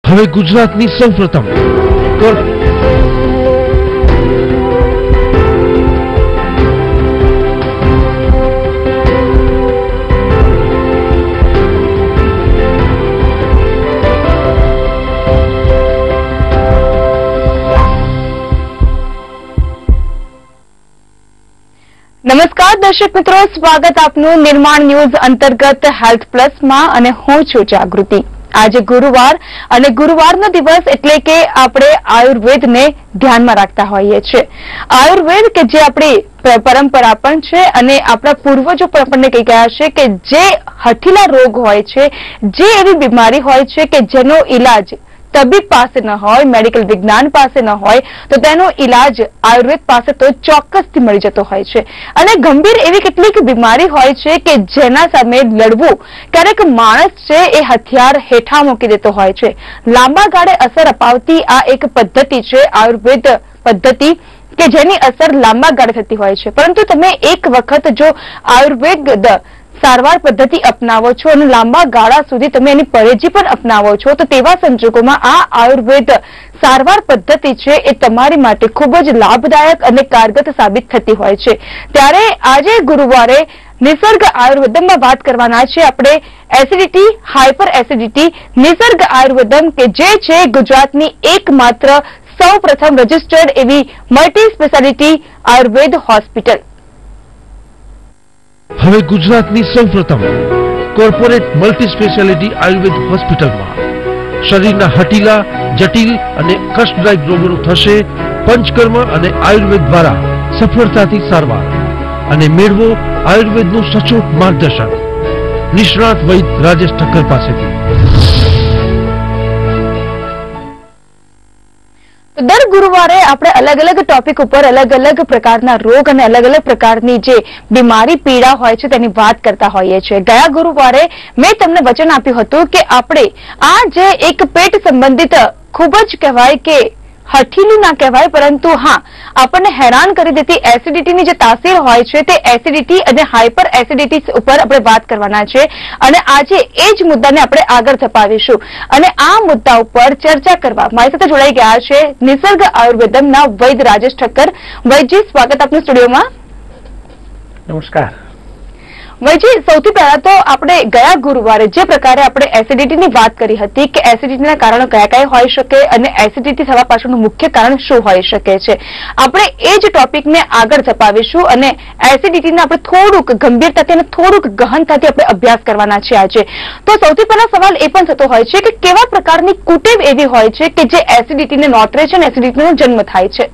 હવે ગુજરાતની સૌપ્રથમ નમસ્કાર દર્શક મિત્રો, સ્વાગત આપનું નિર્માણ ન્યૂઝ અંતર્ગત હેલ્થ પ્લસ માં અને હું છું જાગૃતિ। આજે ગુરુવાર અને ગુરુવારનો દિવસ એટલે કે આપણે આયુર્વેદને ધ્યાનમાં રાખતા હોઈએ છીએ। આયુર્વેદ કે જે આપણી પરંપરા પણ છે અને આપણા પૂર્વજો પણ આપણને કહી ગયા છે કે જે હઠીલા રોગ હોય છે, જે એવી બીમારી હોય છે કે જેનો ઈલાજ તબીબ પાસે ન હોય, મેડિકલ વિજ્ઞાન પાસે ન હોય, તો તેનો ઈલાજ આયુર્વેદ પાસે તો ચોક્કસથી મળી જતો હોય છે। અને ગંભીર એવી કેટલીક બીમારી હોય છે કે જેના સામે લડવું ક્યારેક માણસ છે એ હથિયાર હેઠા મૂકી દેતો હોય છે। લાંબા ગાળે અસર અપાવતી આ એક પદ્ધતિ છે આયુર્વેદ પદ્ધતિ કે જેની અસર લાંબા ગાળે થતી હોય છે। પરંતુ તમે એક વખત જો આયુર્વેદ સારવાર પદ્ધતિ અપનાવો છો અને લાંબા ગાળા સુધી તમે એની પરેજી પણ અપનાવો છો, તો તેવા સંજોગોમાં આ આયુર્વેદ સારવાર પદ્ધતિ છે એ તમારી માટે ખૂબ જ લાભદાયક અને કારગત સાબિત થતી હોય છે। ત્યારે આજે ગુરુવારે નિસર્ગ આયુર્વેદમમાં વાત કરવાના છે આપણે એસિડિટી, હાઇપર એસિડિટી, નિસર્ગ આયુર્વેદમ કે જે છે ગુજરાતની એકમાત્ર સૌપ્રથમ રજિસ્ટર્ડ એવી મલ્ટી સ્પેશિયાલિટી આયુર્વેદ હોસ્પિટલ। હવે ગુજરાતની સૌપ્રથમ કોર્પોરેટ મલ્ટી સ્પેશિયાલિટી આયુર્વેદ હોસ્પિટલમાં શરીરના હઠીલા, જટિલ અને કષ્ટદાયક રોગોનું થશે પંચકર્મ અને આયુર્વેદ દ્વારા સફળતાથી સારવાર અને મેળવો આયુર્વેદનું સચોટ માર્ગદર્શન નિષ્ણાત વૈદ્ય રાજેશ ઠક્કર પાસેથી। દર ગુરુવારે આપણે અલગ અલગ ટોપિક ઉપર અલગ અલગ પ્રકારના રોગ અને અલગ અલગ પ્રકારની જે બીમારી પીડા હોય છે તેની વાત કરતા હોઈએ છીએ। ગયા ગુરુવારે મેં તમને વચન આપ્યું હતું કે આપણે આ જે એક પેટ સંબંધિત ખૂબ જ કહેવાય કે હઠીલું ના કહેવાય પરંતુ હા આપણને હેરાન કરી દેતી એસિડિટીની જે તાસીર હોય છે તે એસિડિટી અને હાઇપર એસિડિટી ઉપર આપણે વાત કરવાના છે અને આજે એ જ મુદ્દાને આપણે આગળ ધપાવીશું। અને આ મુદ્દા ઉપર ચર્ચા કરવા મારી સાથે જોડાઈ ગયા છે નિસર્ગ આયુર્વેદમના વૈદ્ય રાજેશ ઠક્કર। વૈદ્યજી, સ્વાગત આપનું સ્ટુડિયોમાં। નમસ્કાર વૈજી, સૌથી પહેલા તો આપણે ગયા ગુરુવારે જે પ્રકારે આપણે એસિડિટીની વાત કરી હતી કે એસિડિટીના કારણો કયા કયા હોઈ શકે અને એસિડિટી થવા પાછળનું મુખ્ય કારણ શું હોઈ શકે છે, આપણે એ જ ટોપિકને આગળ ધપાવીશું અને એસિડિટીને આપણે થોડુંક ગંભીરતાથી અને થોડુંક ગહનતાથી આપણે અભ્યાસ કરવાના છે આજે। તો સૌથી પહેલા સવાલ એ પણ થતો હોય છે કે કેવા પ્રકારની કુટેવ એવી હોય છે કે જે એસિડિટીને નોતરે છે અને એસિડિટીનો જન્મ થાય છે?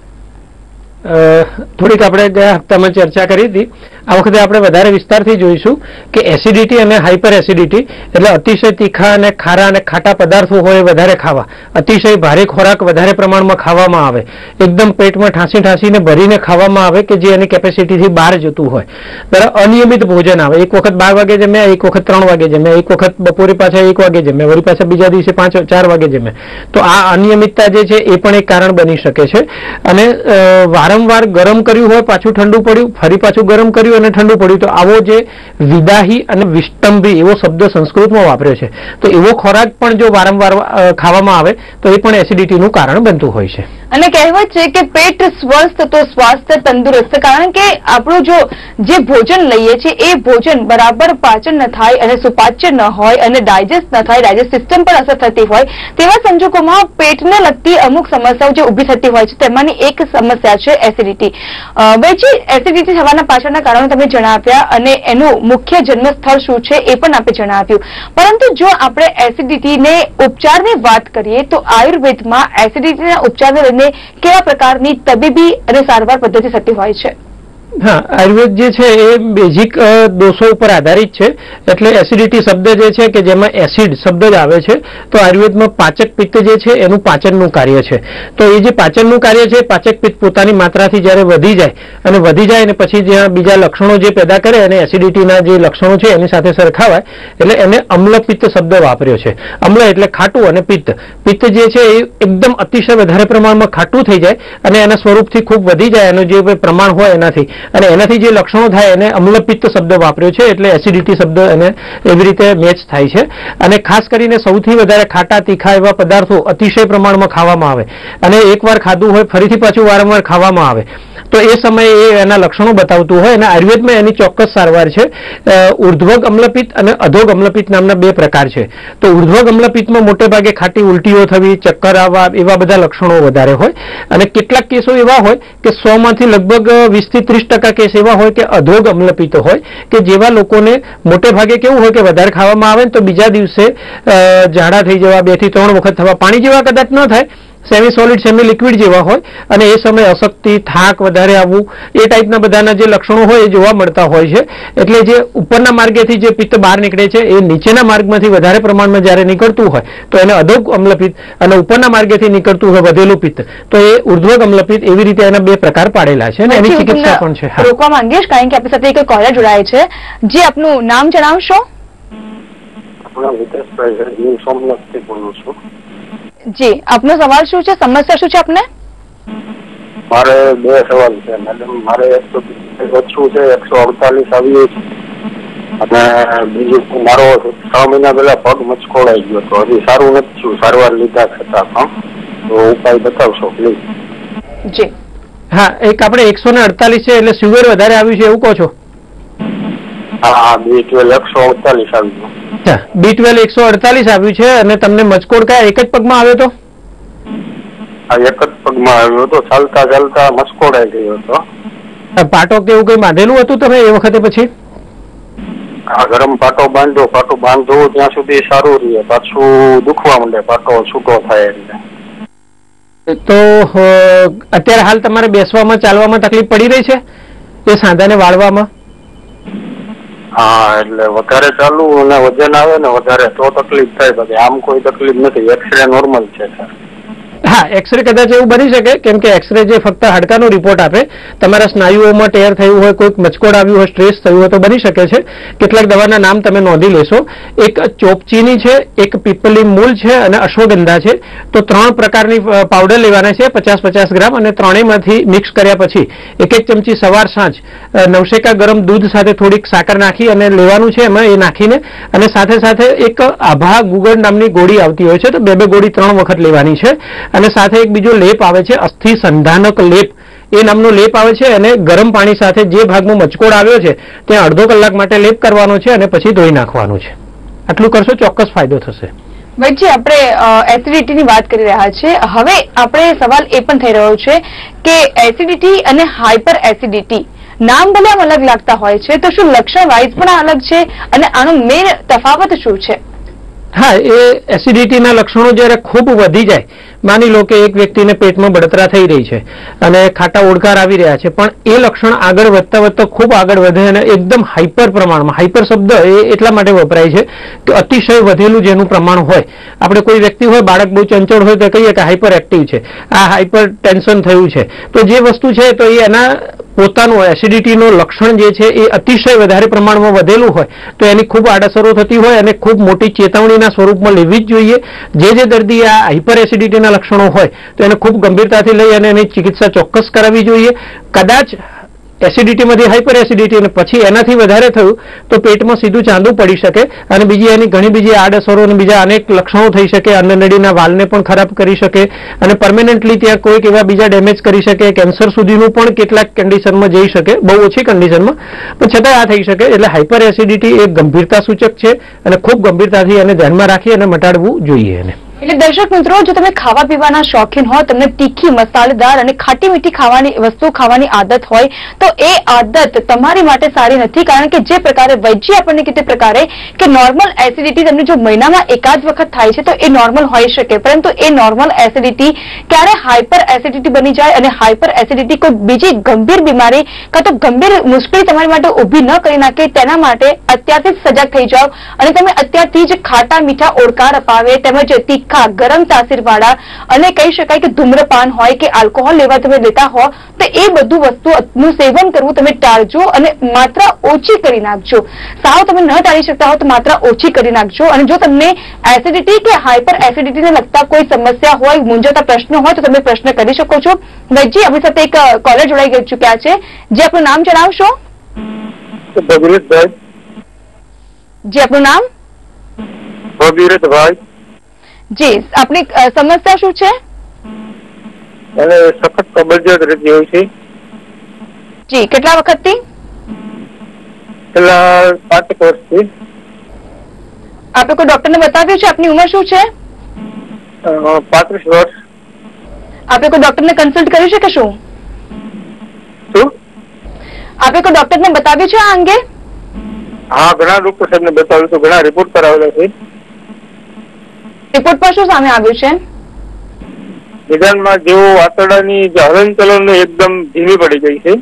થોડીક આપણે ગયા હપ્તામાં ચર્ચા કરી હતી। આ વખતે આપણે વધારે વિસ્તારથી જોઈશું કે એસિડિટી અને હાઇપર એસિડિટી એટલે અતિશય તીખા અને ખારા અને ખાટા પદાર્થો હોય વધારે ખાવા, અતિશય ભારે ખોરાક વધારે પ્રમાણમાં ખાવામાં આવે, એકદમ પેટમાં ઠાંસીને ભરીને ખાવામાં આવે કે જે એની કેપેસિટીથી બહાર જતું હોય, ત્યારે અનિયમિત ભોજન આવે, એક વખત 12 વાગે જમ્યા, એક વખત 3 વાગે જમ્યા, એક વખત બપોરે પાછા 1 વાગે જમ્યા, વળી પાછા બીજા દિવસે 4 વાગે જમ્યા, તો આ અનિયમિતતા જે છે એ પણ એક કારણ બની શકે છે। અને વારંવાર ગરમ કર્યું હોય, પાછું ઠંડુ પડ્યું, ફરી પાછું ગરમ કર્યું અને ઠંડુ પડ્યું, તો આવો જે વિદાહી અને વિષ્ટંભી એવો શબ્દ સંસ્કૃતમાં વાપર્યો છે, તો એવો ખોરાક પણ જો વારંવાર ખાવામાં આવે તો એ પણ એસિડિટીનું કારણ બનતું હોય છે। અને કહેવત છે કે પેટ સ્વસ્થ તો સ્વાસ્થ્ય તંદુરસ્ત, કારણ કે આપણું જે ભોજન લઈએ છીએ એ ભોજન બરાબર પાચન ન થાય અને સુપાચ્ય ન હોય અને ડાયજેસ્ટ ન થાય, ડાયજેસ્ટ સિસ્ટમ પર અસર થતી હોય, તેવા સંજોગોમાં પેટને લગતી અમુક સમસ્યાઓ જે ઊભી થતી હોય છે તેમાંની એક સમસ્યા છે એસિડિટી। વૈજી, એસિડિટી થવાના પાછળના કારણો તમે જણાવ્યા અને એનું મુખ્ય જન્મ સ્થળ શું છે એ પણ આપણે જણાવ્યું, પરંતુ જો આપણે એસિડિટીને ઉપચારની વાત કરીએ તો આયુર્વેદમાં એસિડિટીના ઉપચારને લઈને કેવા પ્રકારની તબીબી અને સારવાર પદ્ધતિ થતી હોય છે? હા, આયુર્વેદ જે છે એ બેઝિક દોષો ઉપર આધારિત છે, એટલે એસિડિટી શબ્દ જે છે કે જેમાં એસિડ શબ્દ જ આવે છે, તો આયુર્વેદમાં પાચક પિત્ત જે છે એનું પાચનનું કાર્ય છે। તો એ જે પાચનનું કાર્ય છે, પાચક પિત્ત પોતાની માત્રાથી જ્યારે વધી જાય અને પછી જ્યાં બીજા લક્ષણો જે પેદા કરે અને એસિડિટીના જે લક્ષણો છે એની સાથે સરખાવાય એટલે એને અમ્લ પિત્ત શબ્દ વાપર્યો છે। અમ્લ એટલે ખાટું અને પિત્ત જે છે એ એકદમ અતિશય વધારે પ્રમાણમાં ખાટું થઈ જાય અને એના સ્વરૂપથી ખૂબ વધી જાય, એનું જે પ્રમાણ હોય એનાથી, અને એનાથી જે લક્ષણો થાય એને અમ્લપિત્ત શબ્દ વાપર્યો છે, એટલે એસિડિટી શબ્દ એને એવી રીતે મેચ થાય છે. અને ખાસ કરીને સૌથી વધારે ખાટા તીખા એવા પદાર્થો અતિશય પ્રમાણમાં ખાવામાં આવે અને એકવાર ખાધું હોય ફરીથી પાછું વારંવાર ખાવામાં આવે તો એ સમયે એ એના લક્ષણો બતાવતું હોય. અને આયુર્વેદમાં એની ચોક્કસ સારવાર છે. ઉર્ધ્વગ અમ્લપિત્ત અને અધોગ અમ્લપિત્ત નામના 2 પ્રકાર છે. તો ઉર્ધ્વગ અમ્લપિત્તમાં મોટે ભાગે ખાટી ઉલટીઓ થવી, ચક્કર આવવા, એવા બધા લક્ષણો વધારે હોય. અને કેટલાક કેસો એવા હોય કે 100 માંથી લગભગ 20 થી 30% કેસ એવા હોય કે અધોગ અમ્લપિત્ત હોય, કે જેવા લોકોને મોટે ભાગે કેવું હોય કે વધારે ખાવામાં આવે તો બીજા દિવસે ઝાડા થઈ જવા, 2 થી 3 વખત થવા, પાણી જેવા કદાચ ન થાય, સેમી સોલિડ સેમી લિક્વિડ જેવા હોય, અને એ સમયે અશક્તિ, થાક વધારે આવવું, એ ટાઈપના બધાના જે લક્ષણો હોય એ જોવા મળતા હોય છે. એટલે જે ઉપરના માર્ગેથી જે પિત્ત બહાર નીકળે છે એ નીચેના માર્ગમાંથી વધારે પ્રમાણમાં જ્યારે નીકળતું હોય તો એને અધોગ અમ્લપિત્ત, અને ઉપરના માર્ગેથી નીકળતું હોય વધેલું પિત્ત તો એ ઉર્ધ્વગ અમ્લપિત્ત. એવી રીતે એના 2 પ્રકાર પાડેલા છે અને એની ચિકિત્સા પણ છે. રોકવા માંગીશ કારણ કે આપણી સાથે એક કોલર જોડાય છે. જે આપનું નામ જણાવશો? જી, આપનો સવાલ શું છે, સમસ્યા શું છે આપને? મારે 2 સવાલ છે મેડમ. મારે ઓછું છે 148 આવ્યું છે, અને બીજું મારો 6 મહિના પહેલા પગ મચકોડાઈ ગયો તો હજી સારું નથી થયું સારવાર લીધા છતાં પણ, તો ઉપાય બતાવશો પ્લીઝ? જી હા, એક આપણે 148 છે એટલે સુગર વધારે આવ્યું છે એવું કહો છો? હા, B12 148 આવ્યું. B12 148 આવ્યું છે અને તમને મચકોડ કયા એક જ પગમાં આવ્યો હતો? આ એક જ પગમાં આવ્યો હતો, ચાલતા ચાલતા મચકોડાઈ ગયો હતો. પાટો કે એવું કઈ બાંધેલું હતું તમે એ વખતે? પછી આ ગરમ પાટો બાંધો, પાટો બાંધો ત્યાં સુધી સારું રહે, પાછું દુખવા માંડે પાટો છૂટો થાય એટલે. તો અત્યારે હાલ તમારે બેસવામાં ચાલવામાં તકલીફ પડી રહી છે એ સાંધાને વાળવામાં? હા, એટલે વધારે ચાલુ અને વજન આવે ને વધારે તો તકલીફ થાય, બાકી આમ કોઈ તકલીફ નથી. એક્સરે નોર્મલ છે સર. હા, એક્સરે કદાચ એવું બની શકે, કેમ કે એક્સરે જે ફક્ત હાડકાનો રિપોર્ટ આપે, તમારા સ્નાયુઓમાં ટેર થયું હોય, કોઈક મચકોડ આવ્યું હોય, સ્ટ્રેસ થયું હોય તો બની શકે છે. કેટલાક દવાના નામ તમે નોંધી લેશો. એક ચોપચીની છે, એક પીપલી મૂળ છે અને અશ્વગંધા છે. તો 3 પ્રકારની પાવડર લેવાના છે, 50-50 ગ્રામ, અને ત્રણેયમાંથી મિક્સ કર્યા પછી 1 ચમચી સવાર સાંજ નવશેકા ગરમ દૂધ સાથે થોડીક સાકર નાખી અને લેવાનું છે. એમાં એ નાખીને અને સાથે સાથે એક આભા ગુગળ નામની ગોળી આવતી હોય છે, તો 2 ગોળી 3 વખત લેવાની છે. અને સાથે એક બીજો લેપ આવે છે, અસ્થિ સંધાનક લેપ એ નામનો લેપ આવે છે, અને ગરમ પાણી સાથે જે ભાગમાં મચકોડ આવ્યો છે ત્યાં અડધો કલાક માટે લેપ કરવાનો છે અને પછી ધોઈ નાખવાનું છે. આટલું કરશો ચોક્કસ ફાયદો થશે. વૈદ્યજી, આપણે એસિડિટી ની વાત કરી રહ્યા છીએ. હવે આપણે સવાલ એ પણ થઈ રહ્યો છે કે એસિડિટી અને હાઇપર એસિડિટી નામ ભલે આમ અલગ લાગતા હોય છે, તો શું લક્ષણ વાઇઝ પણ અલગ છે અને આનો મેઇન તફાવત શું છે? હા, એ એસિડિટીના લક્ષણો જ્યારે ખૂબ વધી જાય, માની લો કે એક વ્યક્તિને પેટમાં બળતરા થઈ રહી છે અને ખાટા ઓડકાર આવી રહ્યા છે, પણ એ લક્ષણ આગળ વધતા વધતા ખૂબ આગળ વધે અને એકદમ હાઇપર પ્રમાણમાં, હાઇપર શબ્દ એ એટલા માટે વપરાય છે કે અતિશય વધેલું જેનું પ્રમાણ હોય. આપણે કોઈ વ્યક્તિ હોય, બાળક બહુ ચંચળ હોય તો કહીએ કે હાઇપર એક્ટિવ છે, આ હાઇપર ટેન્શન થયું છે. તો જે વસ્તુ છે તો એ એના પોતાનું એસિડિટીનું લક્ષણ જે છે એ અતિશય વધારે પ્રમાણમાં વધેલું હોય તો એની ખૂબ આડઅસરો થતી હોય અને ખૂબ મોટી ચેતવણીના સ્વરૂપમાં લેવી જ જોઈએ. જે દર્દી આ હાઇપર એસિડિટીના લક્ષણો હોય તો એને ખૂબ ગંભીરતાથી લઈ અને એની ચિકિત્સા ચોક્કસ કરાવવી જોઈએ. કદાચ એસિડિટીમાંથી હાઇપર એસિડિટી અને પછી એનાથી વધારે થયું તો પેટમાં સીધું ચાંદું પડી શકે અને બીજી એની ઘણી બીજી આડઅસરો અને બીજા અનેક લક્ષણો થઈ શકે. અન્નનળીના વાલને પણ ખરાબ કરી શકે અને પરમેનન્ટલી ત્યાં કોઈક એવા બીજા ડેમેજ કરી શકે. કેન્સર સુધીનું પણ કેટલાક કન્ડિશનમાં જઈ શકે, બહુ ઓછી કન્ડિશનમાં, પણ છતાં આ થઈ શકે. એટલે હાઇપર એસિડિટી એક ગંભીરતા સૂચક છે અને ખૂબ ગંભીરતાથી એને ધ્યાનમાં રાખી અને મટાડવું જોઈએ એને. એટલે દર્શક મિત્રો, જો તમે ખાવા પીવાના શોખીન હો, તમને તીખી, મસાલેદાર અને ખાટી મીઠી ખાવાની વસ્તુ ખાવાની આદત હોય તો એ આદત તમારી માટે સારી નથી. કારણ કે જે પ્રકારે વૈદ્ય આપણને કીધે પ્રકારે કે નોર્મલ એસિડિટી તમને જો મહિનામાં એકાદ વખત થાય છે તો એ નોર્મલ હોઈ શકે, પરંતુ એ નોર્મલ એસિડિટી ક્યારે હાઇપર એસિડિટી બની જાય અને હાઇપર એસિડિટી કોઈ બીજી ગંભીર બીમારી કાં તો ગંભીર મુશ્કેલી તમારી માટે ઊભી ન કરી નાખે, તેના માટે અત્યારથી જ સજાગ થઈ જાઓ અને તમે અત્યારથી જ ખાટા મીઠા ઓડકાર અપાવે તેમજ તીખી તીખા ગરમ તાસીરવાળા અને કહી શકાય કે ધૂમ્રપાન હોય કે આલ્કોહોલ તમે લેતા હો તો એ બધું વસ્તુનું સેવન કરવું તમે ટાળજો અને માત્રા ઓછી કરી નાખજો. સાવ તમે ન ટાળી શકતા હો તો માત્રા ઓછી કરી નાખજો. અને જો તમને એસિડિટી કે હાઇપર એસિડિટીને લગતા કોઈ સમસ્યા હોય, મૂંઝવતા પ્રશ્નો હોય તો તમે પ્રશ્ન કરી શકો છો. વૈજી, આપણી સાથે એક કોલર જોડાઈ ચુક્યા છે. જે આપનું નામ જણાવશો? ભગીરથભાઈ. જી, આપનું નામ? ભગીરથભાઈ. જી, આપની સમસ્યા શું છે? એને સખત કબજિયાત રહેતી હોય છે. જી, કેટલા વખતથી? છેલ્લા 5 વર્ષથી. આપે કોઈ ડોક્ટરને બતાવ્યું છે? આપની ઉંમર શું છે? 35 વર્ષ. આપે કોઈ ડોક્ટરને કન્સલ્ટ કર્યું છે કે શું? શું? આપે કોઈ ડોક્ટરને બતાવ્યું છે આ અંગે? હા, ઘણા ડોક્ટર સાહેબને બતાવ્યું છે, ઘણા રિપોર્ટ કરાવેલા છે. રિપોર્ટ પર શું સામે આવ્યું છે? નિદાનમાં જેવો આંતરડાની જે હલનચલન એકદમ ધીમી પડી ગઈ છે.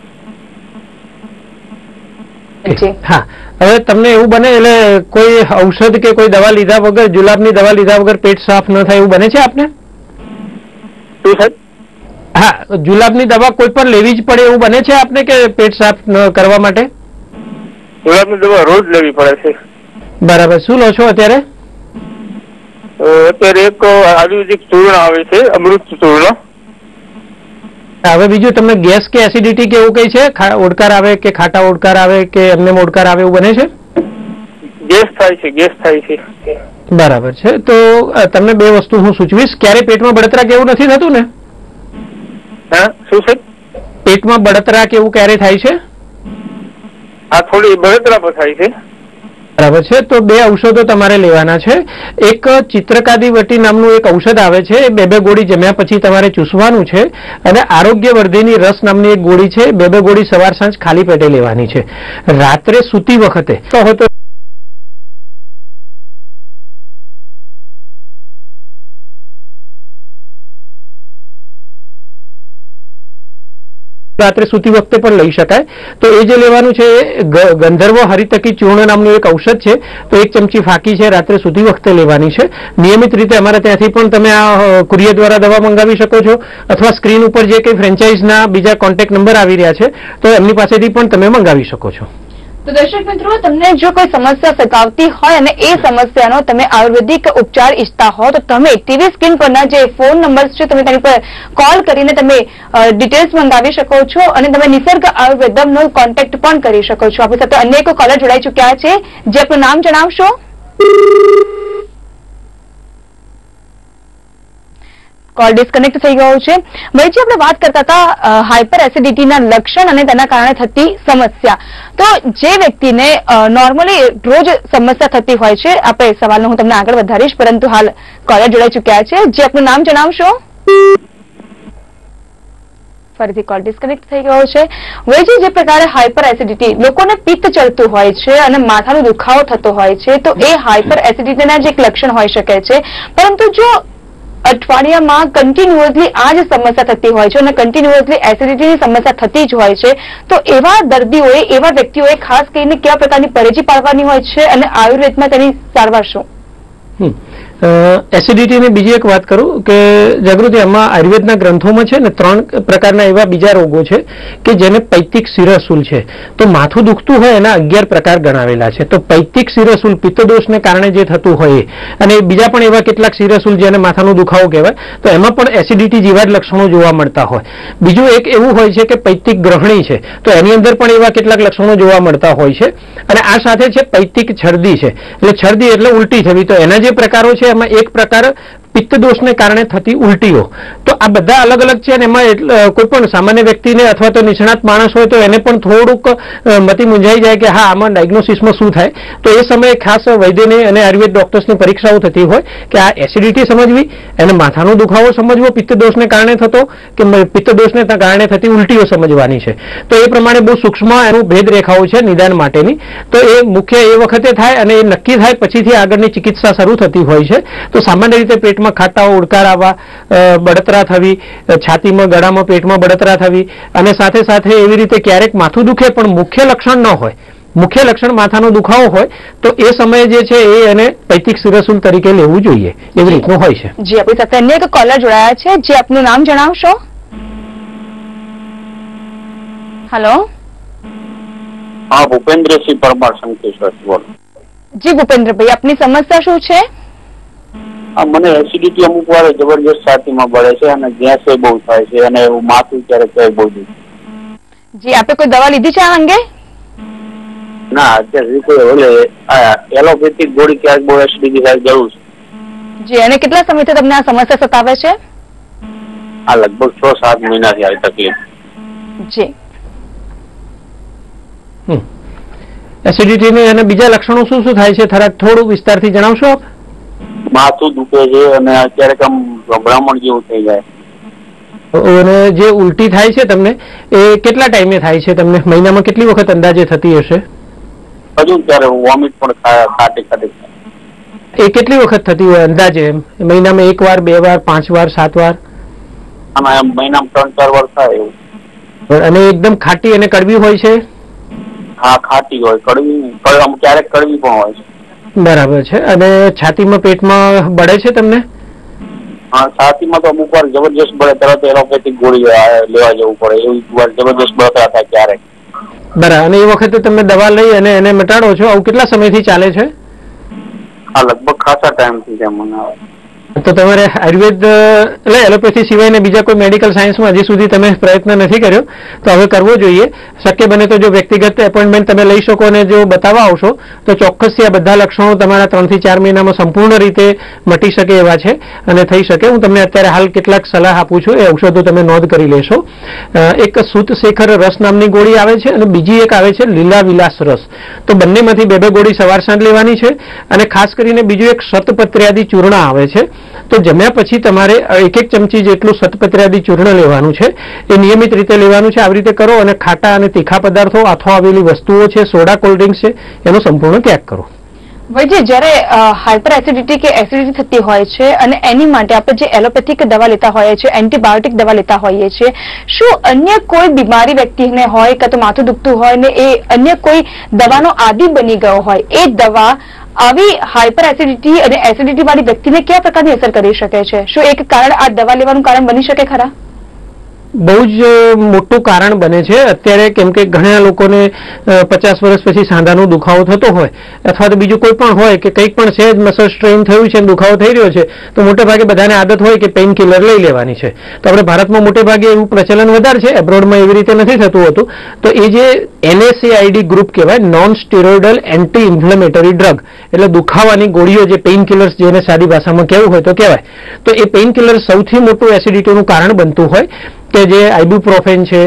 હા, હવે તમને એવું બને એટલે કોઈ ઔષધ કે કોઈ દવા લીધા વગર, જુલાબની દવા લીધા વગર પેટ સાફ ન થાય એવું બને છે આપને? શું સાહેબ? હા, જુલાબની દવા કોઈ પણ લેવી જ પડે એવું બને છે આપને કે પેટ સાફ કરવા માટે? જુલાબની દવા રોજ લેવી પડે છે. બરાબર. શું લો છો અત્યારે? અત્યારે એક આયુર્વેદિક ચૂર્ણ આવે છે, અમૃત ચૂર્ણ. હવે બીજું તમને ગેસ કે એસિડિટી કે એવું કઈ છે? ઓડકાર આવે કે ખાટા ઓડકાર આવે કે એમને ઓડકાર આવે એવું બને છે? ગેસ થાય છે, ગેસ થાય છે. બરાબર છે. તો તમને બે વસ્તુ હું સૂચવીશ. ક્યારે પેટમાં બળતરા કે એવું નથી થતું ને? હા, શું છે? પેટમાં બળતરા કે એવું ક્યારે થાય છે? આ થોડી બળતરા પણ થાય છે. બરાબર છે. તો બે ઔષધો તમારે લેવાના છે. એક ચિત્રકાદીવટી નામનું એક ઔષધ આવે છે, એ 2 ગોળી જમ્યા પછી તમારે ચૂસવાનું છે. અને આરોગ્યવર્ધિની રસ નામની એક ગોળી છે, 2 ગોળી સવાર સાંજ ખાલી પેટે લેવાની છે. રાત્રે સૂતી વખતે રાત્રે સૂતી વખતે પણ લઈ શકાય. તો એ જે લેવાનું છે એ ગંધર્વ હરિતકી ચૂર્ણ નામનું એક ઔષધ છે. તો 1 ચમચી ફાકી છે, રાત્રે સૂતી વખતે લેવાની છે. નિયમિત રીતે અમારે ત્યાંથી પણ તમે આ કુરિયર દ્વારા દવા મંગાવી શકો છો, અથવા સ્ક્રીન ઉપર જે કંઈ ફ્રેન્ચાઇઝના બીજા કોન્ટેક્ટ નંબર આવી રહ્યા છે તો એમની પાસેથી પણ તમે મંગાવી શકો છો. તો દર્શક મિત્રો, તમને જો કોઈ સમસ્યા સતાવતી હોય અને એ સમસ્યાનો તમે આયુર્વેદિક ઉપચાર ઈચ્છતા હો તો તમે ટીવી સ્ક્રીન પરના જે ફોન નંબર્સ છે તમે તેની પર કોલ કરીને તમે ડિટેલ્સ મંગાવી શકો છો અને તમે નિસર્ગ આયુર્વેદમનો કોન્ટેક્ટ પણ કરી શકો છો. આપણી સાથે અન્ય એક કોલર જોડાઈ ચુક્યા છે. જે આપનું નામ જણાવશો? કોલ ડિસ્કનેક્ટ થઈ ગયો છે. ભાઈજી, આપણે વાત કરતા હતા હાઇપર એસિડિટીના લક્ષણ અને તેના કારણે થતી સમસ્યા. તો જે વ્યક્તિને નોર્મલી રોજ સમસ્યા થતી હોય છે, આપણે સવાલનો હું તમને આગળ વધારીશ, પરંતુ હાલ કોલર જોડાઈ ચુક્યા છે. જે આપનું નામ જણાવશો? ફરીથી કોલ ડિસ્કનેક્ટ થઈ ગયો છે. ભાઈજી, જે પ્રકારે હાઇપર એસિડિટી લોકોને પિત્ત ચડતું હોય છે અને માથાનો દુખાવો થતો હોય છે, તો એ હાઇપર એસિડિટીના જે એક લક્ષણ હોઈ શકે છે. પરંતુ જો અઠવાડિયામાં કન્ટિન્યુઅસલી આ જ સમસ્યા થતી હોય છે અને કન્ટિન્યુઅસલી એસિડિટીની સમસ્યા થતી જ હોય છે, તો એવા દર્દીઓએ, એવા વ્યક્તિઓએ ખાસ કરીને કેવા પ્રકારની પરેજી પાડવાની હોય છે અને આયુર્વેદમાં તેની સારવાર શું? એસિડિટીની બીજી એક વાત કરું કે જાગૃતિ, આમાં આયુર્વેદના ગ્રંથોમાં છે ને 3 પ્રકારના એવા બીજા રોગો છે કે જેને પૈતિક શિરસૂલ છે. તો માથું દુખતું હોય એના 11 પ્રકાર ગણાવેલા છે. તો પૈતિક શિરસૂલ પિત્તદોષને કારણે જે થતું હોય, અને બીજા પણ એવા કેટલાક શિરસૂલ જેને માથાનો દુખાવો કહેવાય, તો એમાં પણ એસિડિટી જેવા જ લક્ષણો જોવા મળતા હોય. બીજું એક એવું હોય છે કે પૈતિક ગ્રહણી છે, તો એની અંદર પણ એવા કેટલાક લક્ષણો જોવા મળતા હોય છે. અને આ સાથે છે પૈતિક છર્દી છે, એટલે છર્દી એટલે ઉલટી થવી. તો એના જે પ્રકારો છે એમાં એક પ્રકાર પિત્તદોષને કારણે થતી ઉલટીઓ. તો આ બધા અલગ અલગ છે અને એમાં કોઈ પણ સામાન્ય વ્યક્તિને અથવા તો નિષ્ણાત માણસ હોય તો એને પણ થોડુંક મતિ મૂંઝાઈ જાય કે હા આમાં ડાયગ્નોસિસમાં શું થાય. તો એ સમયે ખાસ વૈદ્યની અને આયુર્વેદ ડોક્ટર્સની પરીક્ષાઓ થતી હોય કે આ એસિડિટી સમજવી, એને માથાનો દુખાવો સમજવો પિત્તદોષને કારણે થતો કે પિત્તદોષને કારણે થતી ઉલટીઓ સમજવાની છે. તો એ પ્રમાણે બહુ સૂક્ષ્મ એનું ભેદરેખાઓ છે નિદાન માટેની. તો એ મુખ્ય એ વખતે થાય અને એ નક્કી થાય પછીથી આગળની ચિકિત્સા શરૂ થતી હોય છે. તો સામાન્ય રીતે પેટમાં ખાટા ઉડકાર આવવા, બળતરા થવી, છાતીમાં, ગળામાં, પેટમાં બળતરા થવી, અને સાથે સાથે એવી રીતે ક્યારેક માથું દુખે પણ મુખ્ય લક્ષણ ન હોય, મુખ્ય લક્ષણ માથાનો દુખાવો હોય તો એ સમયે જે છે એ એને પૈતિક સિરસુલ તરીકે લેવું જોઈએ, એવી રીતનું હોય છે. જી, આપણી સાથે અન્ય એક કોલર જોડાયા છે. જે આપનું નામ જણાવશો? હેલો. હા, ભૂપેન્દ્રસિંહ પરમાર શંકેશ્વર બોલો. જી ભૂપેન્દ્રભાઈ, આપની સમસ્યા શું છે? મને એસિડિટી અમુક વાર જબરજસ્ત છાતીમાં બળે છે અને ગેસ એ બહુ થાય છે અને એવું માથું ક્યારેક બહુ દુખે. જી, આપે કોઈ દવા લીધી છે આ અંગે? ના, અત્યારે કોઈ ઓલે એલોપેથિક ગોળી ક્યારેક બહુ એસિડિટી થાય જરૂર છે. જી, અને કેટલા સમયથી તમને આ સમસ્યા સતાવે છે? આ લગભગ 6-7 મહિનાથી આવી તકલીફ. જી. એસિડિટીની અને બીજા લક્ષણો શું શું થાય છે થોડું વિસ્તારથી જણાવશો આપ? માથું દુખે છે અને ક્યારેક આમ ગભરામણ જેવું થઈ જાય. અને જે ઉલટી થાય છે તમને એ કેટલા ટાઈમે થાય છે? તમને મહિનામાં કેટલી વખત અંદાજે થતી હશે? હજુ ત્યારે વોમિટ પણ ખાટી ખાટી. એ કેટલી વખત થતી હોય અંદાજે? મહિનામાં 1 વાર, 2 વાર, 5 વાર, 7 વાર? અને મહિનામાં 3-4 વાર થાય એવું. અને એકદમ ખાટી અને કડવી હોય છે? હા, ખાટી હોય, કડવી, ક્યારેક કડવી પણ હોય છે. બરાબર છે. અને છાતીમાં પેટમાં બળે છે તમને? હા, છાતીમાં તો અમુક વાર જબરજસ્ત બળે, તરત એલોપેથિક ગોળી લેવા જવું પડે, એવી વાર જબરજસ્ત બળતરા થાય ક્યારેક. બરાબર. અને એ વખતે તમે દવા લઈ અને એને મટાડો છો? આવું કેટલા સમયથી ચાલે છે? હા, લગભગ ખાસા ટાઈમથી છે મને. તો તમારે આયુર્વેદ એટલે એલોપેથી સિવાયને બીજા કોઈ મેડિકલ સાયન્સમાં હજી સુધી તમે પ્રયત્ન નથી કર્યો, તો હવે કરવો જોઈએ. શક્ય બને તો જો વ્યક્તિગત એપોઇન્ટમેન્ટ તમે લઈ શકો અને જો બતાવવા આવશો તો ચોક્કસથી આ બધા લક્ષણો તમારા 3 થી 4 મહિનામાં સંપૂર્ણ રીતે મટી શકે એવા છે અને થઈ શકે. હું તમને અત્યારે હાલ કેટલાક સલાહ આપું છું, એ ઔષધો તમે નોંધ કરી લેશો. એક સૂત શેખર રસ નામની ગોળી આવે છે અને બીજી એક આવે છે લીલા વિલાસ રસ. તો બંનેમાંથી 2-2 ગોળી સવાર સાંજ લેવાની છે. અને ખાસ કરીને બીજું એક શતપત્ર્યાદી ચૂર્ણ આવે છે, તો જમ્યા પછી તમારે 1 ચમચી જેટલું શતપત્ર્યાદી ચૂર્ણ લેવાનું છે. એ નિયમિત રીતે લેવાનું છે. આવી રીતે કરો અને ખાટા અને તીખા પદાર્થો અથવા આવેલી વસ્તુઓ છે, સોડા, કોલ્ડ ડ્રિંક્સ છે, એનો સંપૂર્ણ ત્યાગ કરો. ભાઈ, જ્યારે હાઇપર એસિડિટી કે એસિડિટી થતી હોય છે અને એની માટે આપણે જે એલોપેથિક દવા લેતા હોઈએ છીએ, એન્ટીબાયોટિક દવા લેતા હોઈએ છીએ, શું અન્ય કોઈ બીમારી વ્યક્તિને હોય કે તો માથું દુખતું હોય ને એ અન્ય કોઈ દવાનો આદિ બની ગયો હોય, એ દવા આવી હાઇપર એસિડિટી અને એસિડિટી વાળી વ્યક્તિને કયા પ્રકારની અસર કરી શકે છે? શું એક કારણ આ દવા લેવાનું કારણ બની શકે ખરા? બહુ જ મોટું કારણ બને છે અત્યારે, કેમ કે ઘણા લોકોને 50 વર્ષ પછી સાંધાનો દુખાવો થતો હોય અથવા તો બીજું કોઈ પણ હોય કે કંઈક પણ છે, મસલ સ્ટ્રેન થયું છે, દુખાવો થઈ રહ્યો છે, તો મોટે ભાગે બધાને આદત હોય કે પેઇન કિલર લઈ લેવાની છે. તો આપણે ભારતમાં મોટે ભાગે એવું પ્રચલન વધારે છે, એબ્રોડમાં એવી રીતે નથી થતું હોતું. તો એ જે NSAID ગ્રુપ કહેવાય, non steroidal anti inflammatory drug, એટલે દુખાવાની ગોળીઓ, જે પેઇન કિલર્સ જેને સાદી ભાષામાં કહેવું હોય તો કહેવાય. તો એ પેઇન કિલર સૌથી મોટું એસિડિટીનું કારણ બનતું હોય કે જે આઇબુપ્રોફેન છે,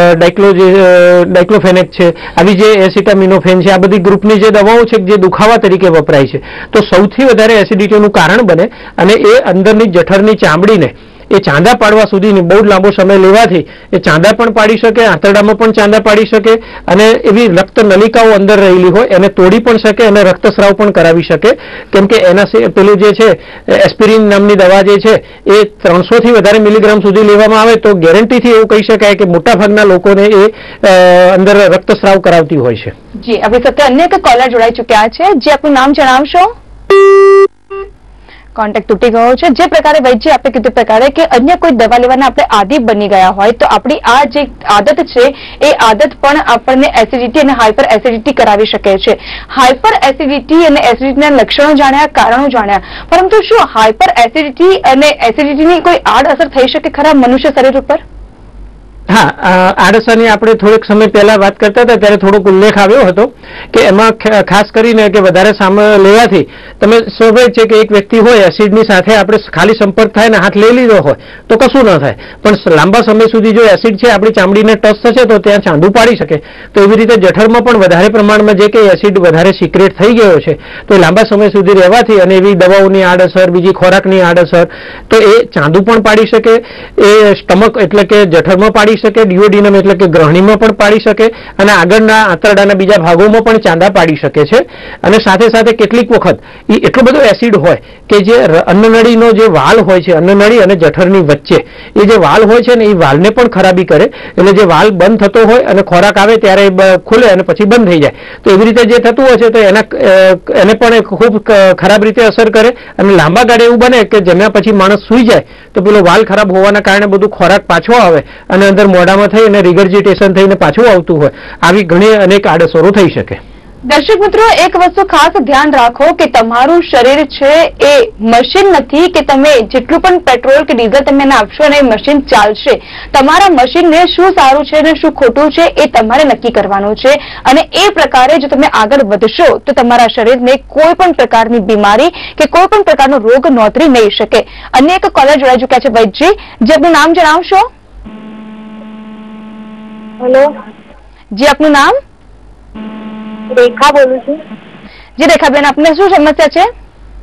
ડાયક્લોફેનેક છે, આવી જે એસિટામિનોફેન છે, આ બધી ગ્રુપની જે દવાઓ છે જે દુખાવા તરીકે વપરાય છે, તો સૌથી વધારે એસિડિટીનું કારણ બને. અને એ અંદરની જઠરની ચામડીને એ ચાંદા પાડવા સુધીની બહુ લાંબો સમય લેવાથી એ ચાંદા પણ પાડી શકે, આંતરડામાં પણ ચાંદા પાડી શકે અને એવી રક્ત નલિકાઓ અંદર રહેલી હોય એને તોડી પણ શકે અને રક્તસ્રાવ પણ કરાવી શકે. કેમ કે એના પેલું જે છે એસ્પિરિન નામની દવા જે છે એ 300 થી વધારે મિલીગ્રામ સુધી લેવામાં આવે તો ગેરંટીથી એવું કહી શકાય કે મોટાભાગના લોકોને એ અંદર રક્તસ્રાવ કરાવતી હોય છે. જી, આપણી સાથે અન્ય એક કોલર જોડાઈ ચુક્યા છે. જે આપનું નામ જણાવશો? કોન્ટેક્ટ તૂટી ગયો છે. જે પ્રકારે વૈદ્ય આપણે કીધું પ્રકારે કે અન્ય કોઈ દવા લેવાના આપણે આદિ બની ગયા હોય તો આપણી આ જે આદત છે એ આદત પણ આપણને એસિડિટી અને હાઇપર એસિડિટી કરાવી શકે છે. હાઇપર એસિડિટી અને એસિડિટીના લક્ષણો જાણ્યા, કારણો જાણ્યા, પરંતુ શું હાઇપર એસિડિટી અને એસિડિટીની કોઈ આડઅસર થઈ શકે ખરા મનુષ્ય શરીર ઉપર? હા, આડઅસરની આપણે થોડોક સમય પહેલા વાત કરતા હતા ત્યારે થોડોક ઉલ્લેખ આવ્યો હતો કે એમાં ખાસ કરીને કે વધારે સામાન લેવાથી તમે સ્વાભાવિક છે કે એક વ્યક્તિ હોય એસિડની સાથે આપણે ખાલી સંપર્ક થાય ને હાથ લઈ લીધો હોય તો કશું ન થાય, પણ લાંબા સમય સુધી જો એસિડ છે આપણી ચામડીને ટચ થશે તો ત્યાં ચાંદુ પાડી શકે. તો એવી રીતે જઠરમાં પણ વધારે પ્રમાણમાં જે કે એસિડ વધારે સિક્રેટ થઈ ગયો છે તો એ લાંબા સમય સુધી રહેવાથી અને એવી દવાઓની આડઅસર, બીજી ખોરાકની આડઅસર, તો એ ચાંદુ પણ પાડી શકે, એ સ્ટમક એટલે કે જઠરમાં પાડી શકે, ડિયોડિનમ એટલે કે ગ્રહણીમાં પણ પાડી શકે અને આગળના આંતરડાના બીજા ભાગોમાં પણ ચાંદા પાડી શકે છે. અને સાથે સાથે કેટલીક વખત એ એટલો બધો એસિડ હોય કે જે અન્નનળીનો જે વાલ હોય છે, અન્નનળી અને જઠરની વચ્ચે એ જે વાલ હોય છે ને એ વાલને પણ ખરાબી કરે. એટલે જે વાલ બંધ થતો હોય અને ખોરાક આવે ત્યારે ખુલે અને પછી બંધ થઈ જાય, તો એવી રીતે જે થતું હોય છે તો એને પણ ખૂબ ખરાબ રીતે અસર કરે. અને લાંબા ગાળે એવું બને કે જેના પછી માણસ સૂઈ જાય તો પેલો વાલ ખરાબ હોવાના કારણે બધું ખોરાક પાછો આવે અને અંદર મોઢામાં થઈ અને રિગર્જિટેશન થઈને પાછું આવતું હોય. આવી ઘણી અનેક આડઅસરો થઈ શકે. દર્શક મિત્રો, એક વસ્તુ ખાસ ધ્યાન રાખો કે તમારું શરીર છે એ મશીન નથી કે તમે જેટલું પણ પેટ્રોલ કે ડીઝલ તમે એને આપશો અને એ મશીન ચાલશે. તમારા મશીનને શું સારું છે અને શું ખોટું છે એ તમારે નક્કી કરવાનું છે. અને એ પ્રકારે જો તમે આગળ વધશો તો તમારા શરીરને કોઈ પણ પ્રકારની બીમારી કે કોઈ પણ પ્રકારનો રોગ નોતરી નહીં શકે. અન્ય એક કોલર જોડાઈ ચૂક્યા છે. વૈદજી, જે આપનું નામ જણાવશો? હેલો જી, આપનું નામ? રેખા બોલું છું. જી રેખાબેન, આપને શું સમસ્યા છે?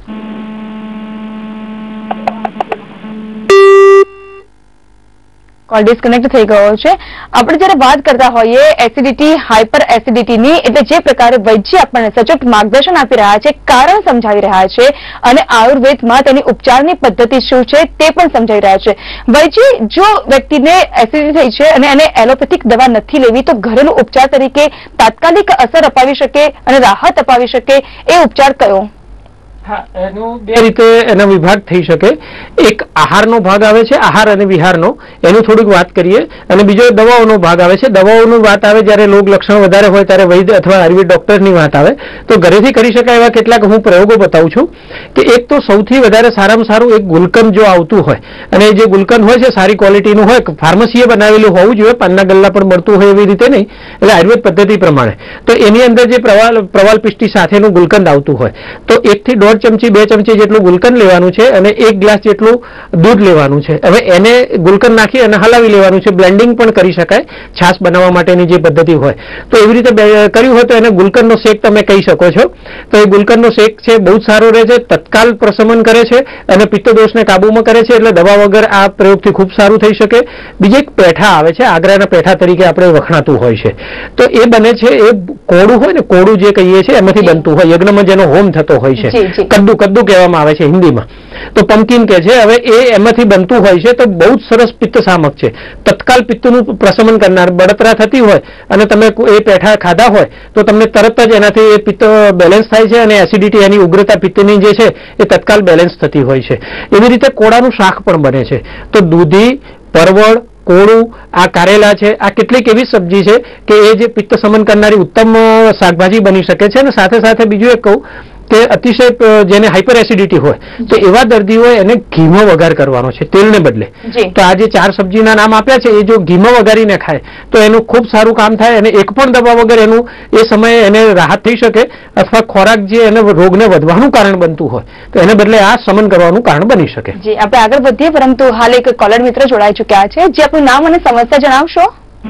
કોલ ડિસ્કનેક્ટ થઈ ગયો છે. આપણે જયારે વાત કરતા હોઈએ એસિડિટી, હાઇપર એસિડિટીની, એટલે જે પ્રકારે વૈદ્ય આપણને સચોટ માર્ગદર્શન આપી રહ્યા છે, કારણ સમજાવી રહ્યા છે અને આયુર્વેદમાં તેની ઉપચારની પદ્ધતિ શું છે તે પણ સમજાવી રહ્યા છે. વૈદ્ય, જો વ્યક્તિને એસિડિટી થઈ છે અને એને એલોપેથિક દવા નથી લેવી તો ઘરેલું ઉપચાર તરીકે તાત્કાલિક અસર અપાવી શકે અને રાહત અપાવી શકે એ ઉપચાર કયો? હા, એનું બે રીતે એના વિભાગ થઈ શકે. એક આહારનો ભાગ આવે છે, આહાર અને વિહારનો, એનું થોડીક વાત કરીએ. અને બીજો દવાઓનો ભાગ આવે છે. દવાઓની વાત આવે જ્યારે રોગ લક્ષણ વધારે હોય ત્યારે વૈદ્ય અથવા આયુર્વેદ ડોક્ટરની વાત આવે તો ઘરેથી કરી શકાય એવા કેટલાક હું પ્રયોગો બતાવું છું. કે એક તો સૌથી વધારે સારામાં સારું એક ગુલકંદ જો આવતું હોય અને જે ગુલકંદ હોય છે સારી ક્વોલિટીનું હોય, ફાર્મસીએ બનાવેલું હોવું જોઈએ, પાનના ગલ્લા પણ મળતું હોય એવી રીતે નહીં, એટલે આયુર્વેદ પદ્ધતિ પ્રમાણે. તો એની અંદર જે પ્રવાલ પિષ્ટી સાથેનું ગુલકંદ આવતું હોય તો 1 થી 1.5 ચમચી 2 ચમચી જેટલું ગુલકંદ લેવાનું છે અને 1 ગ્લાસ જેટલું દૂધ લેવાનું છે. હવે એને ગુલકંદ નાખી અને હલાવી લેવાનું છે. બ્લેન્ડિંગ પણ કરી શકાય છાશ બનાવવા માટેની જે પદ્ધતિ હોય તો એવી રીતે કર્યું હોય તો એને ગુલકંદનો શેક તમે કહી શકો છો. તો એ ગુલકંદનો શેક છે બહુ જ સારો રહે છે, તત્કાલ પ્રશમન કરે છે અને પિત્તદોષને કાબુમાં કરે છે. એટલે દવા વગર આ પ્રયોગથી ખૂબ સારું થઈ શકે. બીજી એક પેઠા આવે છે, આગ્રાના પેઠા તરીકે આપણે વખણાતું હોય છે. તો એ બને છે, એ કોળું હોય ને, કોળું જે કહીએ છીએ એમાંથી બનતું હોય, યજ્ઞમાં જેનો હોમ થતો હોય છે, કદ્દુ કહેવામાં આવે છે હિન્દીમાં, તો પમ્પકિન કે છે. હવે એ એમાંથી બનતું હોય છે તો બહુ જ સરસ પિત્ત શામક છે, તત્કાલ પિત્તનું પ્રશમન કરનાર. બળતરા થતી હોય અને તમે એ પેઠા ખાધા હોય તો તમને તરત જ એનાથી એ પિત્ત બેલેન્સ થાય છે અને એસિડિટી, એની ઉગ્રતા પિત્તની જે છે એ તત્કાલ બેલેન્સ થતી હોય છે. એવી રીતે કોળાનું શાક પણ બને છે. તો દૂધી, પરવળ, કોળું, આ કારેલા છે, આ કેટલીક એવી સબ્જી છે કે એ જે પિત્ત શમન કરનારી ઉત્તમ શાકભાજી બની શકે છે. અને સાથે સાથે બીજું એક કહું કે અતિશય જેને હાઇપર એસિડિટી હોય તો એવા દર્દીઓ એને ઘીમાં વઘાર કરવાનો છે, તેલને બદલે. તો આ જે 4 સબ્જીના નામ આપ્યા છે એ જો ઘીમાં વઘારીને ખાય તો એનું ખૂબ સારું કામ થાય અને એક પણ દવા વગર એનું એ સમયે એને રાહત થઈ શકે. અથવા ખોરાક જે એને રોગને વધવાનું કારણ બનતું હોય તો એને બદલે આ શમન કરવાનું કારણ બની શકે. જી, આપણે આગળ વધીએ, પરંતુ હાલ એક કોલર મિત્ર જોડાઈ ચૂક્યા છે. જે આપનું નામ અને સમસ્યા જણાવશો?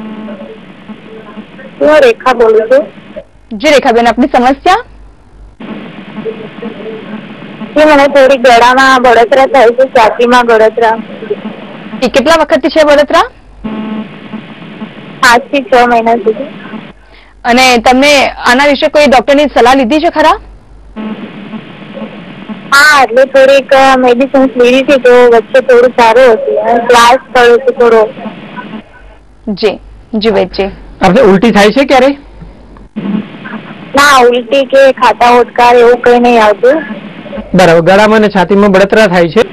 હું રેખા બોલું છું. જી રેખાબેન, આપની સમસ્યા? મને થોડી ગળામાં બળતરા થાય છે, છાતીમાં બળતરા. કેટલા વખતથી છે બળતરા? 5 થી 6 મહિના સુધી. અને તમે આના વિશે કોઈ ડોક્ટરની સલાહ લીધી છે ખરા? હા, એટલે થોડીક મેડિસિન્સ લીધી હતી તો વચ્ચે થોડું સારું હતું. ક્લાસ કર્યો છે થોડો. જી જી વૈદ્ય, આપણે ઉલટી થાય છે ક્યારે? ના, ઉલટી કે ખાતા ઓડકાર એવું કઈ નહીં આવતું. બરાબર. ગળામાં અને છાતીમાં બળતરા થાય છે.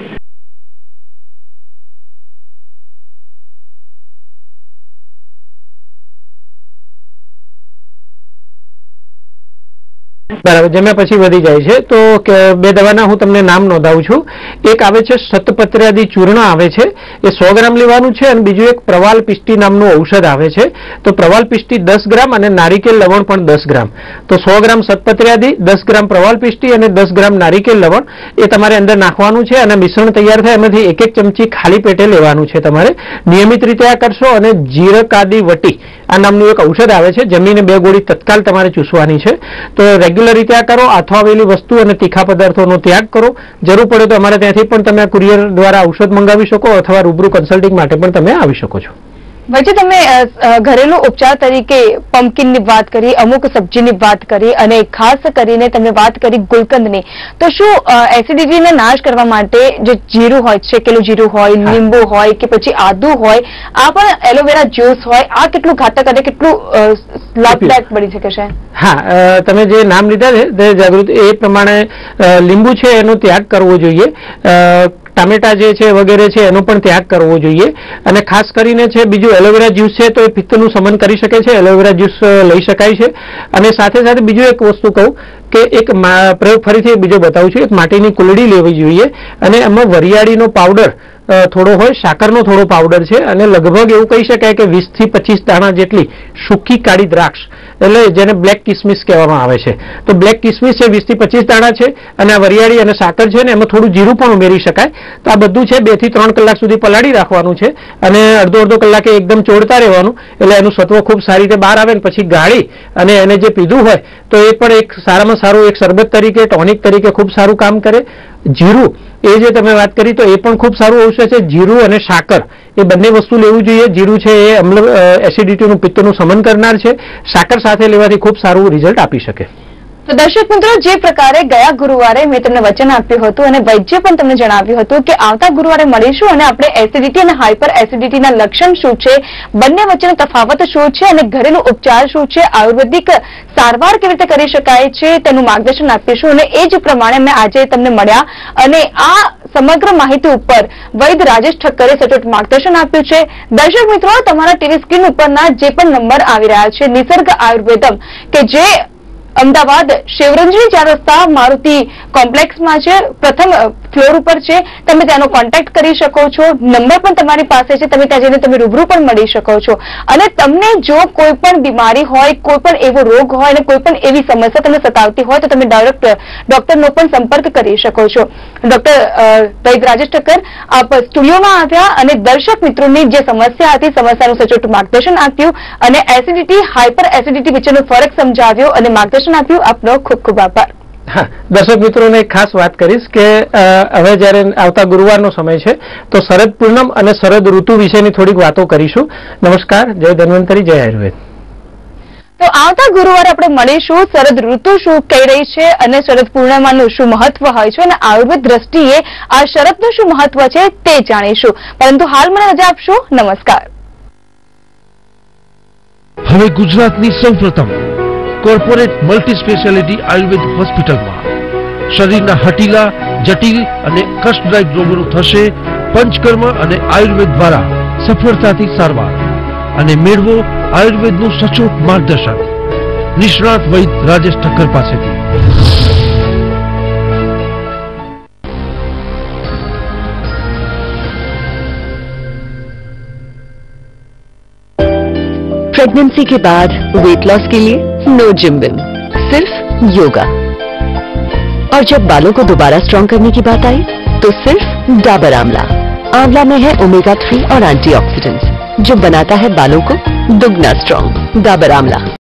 બરાબર. જમ્યા પછી વધી જાય છે તો 2 દવાના હું તમને નામ નોંધાવું છું. એક આવે છે શતપત્ર્યાદી ચૂર્ણ આવે છે, એ 100 ગ્રામ લેવાનું છે. અને બીજું એક પ્રવાલ પિષ્ટી નામનું ઔષધ આવે છે. તો પ્રવાલ પિષ્ટી 10 ગ્રામ અને નારિકેલ લવણ પણ 10 ગ્રામ. તો 100 ગ્રામ શતપત્ર્યાદી, 10 ગ્રામ પ્રવાલ પિષ્ટી અને 10 ગ્રામ નારિકેલ લવણ એ તમારે અંદર નાખવાનું છે. અને મિશ્રણ તૈયાર થાય એમાંથી 1-1 ચમચી ખાલી પેટે લેવાનું છે તમારે. નિયમિત રીતે આ કરશો. અને જીરકાદી વટી આ નામનું એક ઔષધ આવે છે, જમીને 2 ગોળી તત્કાલ તમારે ચૂસવાની છે. તો રેગ્યુલર રીતે આ કરો. આથવાવેલી વસ્તુ અને તીખા પદાર્થોનો ત્યાગ કરો. જરૂર પડે તો અમારે ત્યાંથી પણ તમે કુરિયર દ્વારા ઔષધ મંગાવી શકો અથવા રૂબરૂ કન્સલ્ટિંગ માટે પણ તમે આવી શકો છો. વચ્ચે તમે ઘરેલું ઉપચાર તરીકે પમ્પકિનની વાત કરી, અમુક સબ્જીની વાત કરી અને ખાસ કરીને તમે વાત કરી ગુલકંદની. તો શું એસિડિટીને નાશ કરવા માટે જે જીરું હોય, શેકેલું જીરું હોય, લીંબુ હોય કે પછી આદુ હોય, આ પણ એલોવેરા જ્યુસ હોય, આ કેટલું ઘાતક અને કેટલું લાભદાયક બની શકે છે? હા, તમે જે નામ લીધા છે જાગૃતિ, એ પ્રમાણે લીંબુ છે એનો ત્યાગ કરવો જોઈએ, ટામેટા જે છે વગેરે છે એનો પણ ત્યાગ કરવો જોઈએ, અને ખાસ કરીને છે બીજું એલોવેરા જ્યુસ છે તો એ પિત્તનું શમન કરી શકે છે, એલોવેરા જ્યુસ લઈ શકાય છે. અને સાથે સાથે બીજું એક વસ્તુ કહું કે એક પ્રયોગ ફરીથી બીજો બતાવું છું. એક માટીની કુલડી લેવી જોઈએ અને એમાં વરિયાળીનો પાવડર થોડો હોય, સાકરનો થોડો પાવડર છે, અને લગભગ એવું કહી શકાય કે 20 થી 25 દાણા જેટલી સૂકી કાળી દ્રાક્ષ, એટલે જેને બ્લેક કિસમિસ કહેવામાં આવે છે. તો બ્લેક કિસમિસ છે 20 થી 25 દાણા છે, અને આ વરિયાળી અને સાકર છે ને એમાં થોડું જીરું પણ ઉમેરી શકાય. તો આ બધું છે 2 થી 3 કલાક સુધી પલાળી રાખવાનું છે, અને અડધો કલાકે એકદમ ચોળતા રહેવાનું, એટલે એનું સત્વ ખૂબ સારી રીતે બહાર આવે ને પછી ગાળી અને એને જે પીધું હોય તો એ પણ એક સારામાં સારું એક શરબત તરીકે, ટોનિક તરીકે ખૂબ સારું કામ કરે. જીરું એ જે તમે વાત કરી તો એ પણ ખૂબ સારું ઔષધ છે. જીરું અને સાકર એ બંને વસ્તુ લેવું જોઈએ. જીરું છે એ એસિડિટીનું, પિત્તનું શમન કરનાર છે. સાકર સાથે લેવાથી ખૂબ સારું રિઝલ્ટ આપી શકે. તો દર્શક મિત્રો, જે પ્રકારે ગયા ગુરુવારે મેં તમને વચન આપ્યું હતું અને વૈદ્ય પણ તમને જણાવ્યું હતું કે આવતા ગુરુવારે મળીશું અને આપણે એસિડિટી અને હાઇપર એસિડિટીના લક્ષણ શું છે, બંને વચ્ચેનો તફાવત શું છે અને ઘરેલું ઉપચાર શું છે, આયુર્વેદિક સારવાર કેવી રીતે કરી શકાય છે તેનું માર્ગદર્શન આપીશું. અને એ જ પ્રમાણે મેં આજે તમને મળ્યા અને આ સમગ્ર માહિતી ઉપર વૈદ્ય રાજેશ ઠક્કરે સચોટ માર્ગદર્શન આપ્યું છે. દર્શક મિત્રો, તમારા ટીવી સ્ક્રીન ઉપરના જે પણ નંબર આવી રહ્યા છે, નિસર્ગ આયુર્વેદમ કે જે અમદાવાદ શિવરંજની 4 રસ્તા મારુતિ કોમ્પ્લેક્સમાં છે, પ્રથમ ફ્લોર ઉપર છે, તમે ત્યાંનો કોન્ટેક્ટ કરી શકો છો. નંબર પણ તમારી પાસે છે, તમે ત્યાં જઈને તમે રૂબરૂ પણ મળી શકો છો. અને તમને જો કોઈ પણ બીમારી હોય, કોઈ પણ એવો રોગ હોય અને કોઈ પણ એવી સમસ્યા તમને સતાવતી હોય તો તમે ડાયરેક્ટ ડોક્ટરનો પણ સંપર્ક કરી શકો છો. ડોક્ટર વૈદ્ય રાજેશ ઠક્કર આપ સ્ટુડિયોમાં આવ્યા અને દર્શક મિત્રોની જે સમસ્યા હતી, સમસ્યાનું સચોટ માર્ગદર્શન આપ્યું અને એસિડિટી, હાઇપર એસિડિટી વચ્ચેનો ફરક સમજાવ્યો અને માર્ગદર્શન આપ્યું. આપનો ખૂબ ખૂબ આભાર. હા, દર્શક મિત્રોને એક ખાસ વાત કરીશ કે હવે જ્યારે આવતા ગુરુવારનો સમય છે તો શરદ પૂનમ અને શરદ ઋતુ વિશેની થોડીક વાતો કરીશું. નમસ્કાર, જય ધન્વંતરી, જય આયુર્વેદ. તો આવતા ગુરુવારે આપણે મળીશું. શરદ ઋતુ શું કહી રહી છે અને શરદ પૂર્ણિમાનું શું મહત્વ હોય છે અને આયુર્વેદ દ્રષ્ટિએ આ શરદનું શું મહત્વ છે તે જાણીશું. પરંતુ હાલ મને રજા આપશો. નમસ્કાર. હવે ગુજરાતની સૌપ્રથમ કોર્પોરેટ મલ્ટી સ્પેશિયાલિટી આયુર્વેદ હોસ્પિટલમાં શરીરના હઠીલા, જટિલ અને કષ્ટદાયક રોગોનું થશે પંચકર્મ અને આયુર્વેદ દ્વારા સફળતાથી સારવાર. અને મેળવો આયુર્વેદનું સચોટ માર્ગદર્શન નિષ્ણાત વૈદ્ય રાજેશ ઠક્કર પાસેથી. प्रेगनेंसी के बाद वेट लॉस के लिए नो जिम विम, सिर्फ योगा. और जब बालों को दोबारा स्ट्रॉन्ग करने की बात आई तो सिर्फ डाबर आंवला. आंवला में है ओमेगा 3 और एंटीऑक्सीडेंट्स जो बनाता है बालों को दुगना स्ट्रॉन्ग. डाबर आंवला.